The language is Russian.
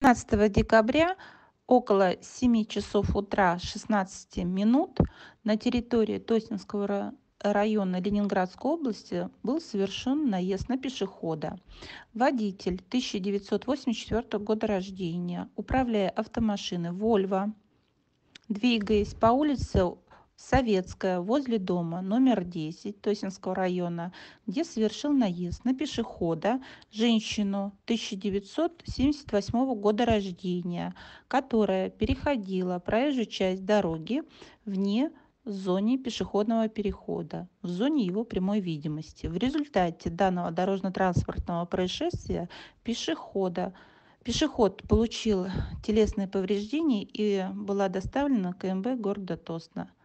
15 декабря около 7 часов утра 16 минут на территории Тосненского района Ленинградской области был совершен наезд на пешехода. Водитель 1984 года рождения, управляя автомашиной Volvo, двигаясь по улице Советская, возле дома номер 10 Тосненского района, где совершил наезд на пешехода, женщину 1978 года рождения, которая переходила проезжую часть дороги вне зоне пешеходного перехода, в зоне его прямой видимости. В результате данного дорожно-транспортного происшествия пешеход получил телесные повреждения и была доставлена в КМБ города Тосно.